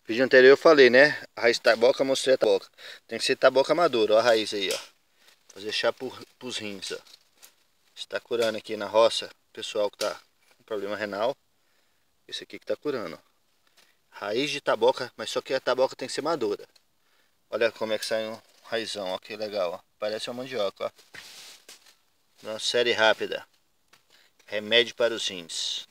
Vídeo anterior eu falei, né? A raiz taboca, mostrei a taboca. Tem que ser taboca madura, ó a raiz aí, ó. Fazer chá pros rins, ó. Está curando aqui na roça, pessoal que tá com problema renal. Esse aqui que tá curando, ó. Raiz de taboca, mas só que a taboca tem que ser madura. Olha como é que sai um raizão, ó, que legal, ó. Parece uma mandioca, ó. Uma série rápida. Remédio para os rins.